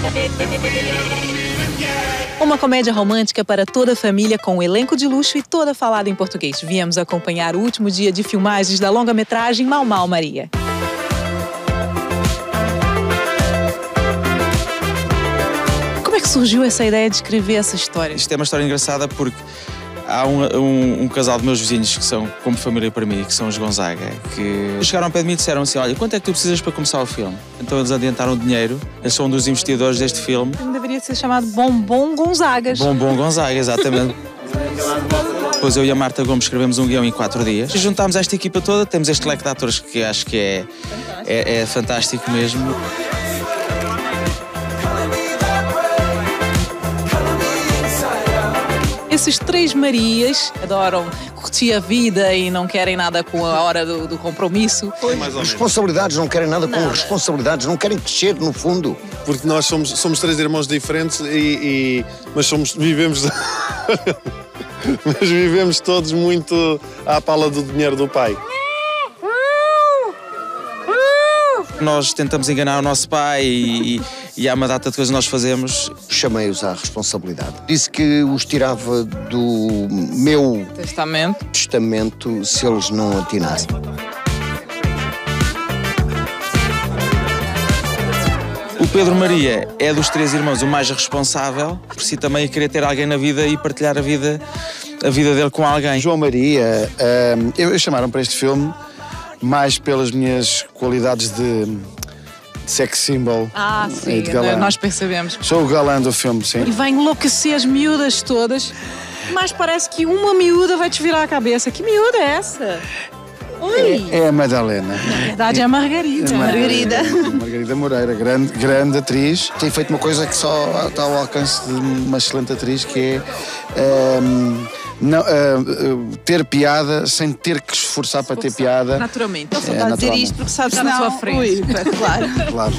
Uma comédia romântica para toda a família com um elenco de luxo e toda falada em português. Viemos acompanhar o último dia de filmagens da longa-metragem Mau Mau Maria. Como é que surgiu essa ideia de escrever essa história? Isto é uma história engraçada porque há um casal de meus vizinhos que são como família para mim, que são os Gonzaga, que chegaram ao pé de mim e disseram assim: olha, quanto é que tu precisas para começar o filme? Então eles adiantaram dinheiro, eles são um dos investidores deste filme. Deveria ser chamado Bombom Gonzagas. Bombom Gonzaga, exatamente. Depois eu e a Marta Gomes escrevemos um guião em 4 dias. E juntámos esta equipa toda, temos este leque de atores que acho que é fantástico mesmo. Esses três Marias adoram curtir a vida e não querem nada com a hora do compromisso. Responsabilidades, não querem nada com responsabilidades, não querem crescer no fundo. Porque nós somos três irmãos diferentes mas vivemos mas vivemos todos muito à pala do dinheiro do pai. Nós tentamos enganar o nosso pai e há uma data de coisas que nós fazemos. Chamei-os à responsabilidade. Disse que os tirava do meu testamento se eles não atinassem. O Pedro Maria é dos três irmãos o mais responsável, por si também querer ter alguém na vida e partilhar a vida dele com alguém. João Maria, eu chamaram para este filme mais pelas minhas qualidades de sex symbol. Ah, sim, nós percebemos. Sou o galã do filme, sim. E vai enlouquecer as miúdas todas, mas parece que uma miúda vai te virar a cabeça. Que miúda é essa? Oi! É a Madalena. Na verdade é a Margarida. Margarida Moreira, grande atriz. Tem feito uma coisa que só está ao alcance de uma excelente atriz, que é ter piada sem ter que esforçar para ter piada. Naturalmente. Ele só está a dizer isto porque sabe estar na sua frente. Claro. Claro.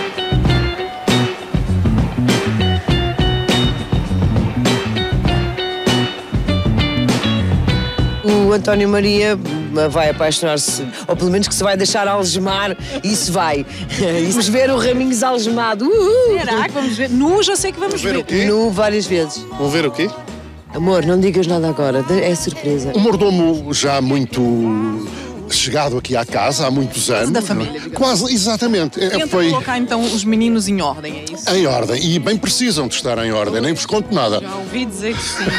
O António Maria vai apaixonar-se, ou pelo menos que se vai deixar algemar, isso vai. Vamos ver o Raminhos algemado. Será que vamos ver? Nu, já sei que vamos ver. Nu várias vezes. Vamos ver o quê? Amor, não digas nada agora, é surpresa. O mordomo já muito chegado aqui à casa há muitos anos. Da família, digamos. Quase, exatamente. Tenta colocar então os meninos em ordem, é isso? Em ordem, e bem precisam de estar em ordem, nem vos conto nada. Já ouvi dizer que sim.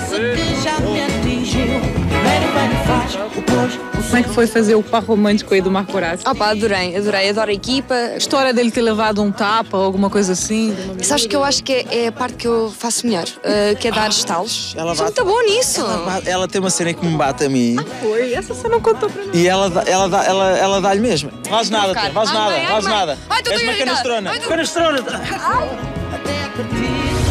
Como é que foi fazer o par romântico aí do Marco Horácio? Adoro a equipa. A história dele ter levado um tapa ou alguma coisa assim? Sabes que eu acho que é a parte que eu faço melhor, que é dar estalos. Sou muito boa nisso. Ela tem uma cena que me bate a mim. Foi, essa você não contou pra mim. E ela dá-lhe mesmo. Faz nada, faz nada. Ai, És uma canastrona. Canastrona!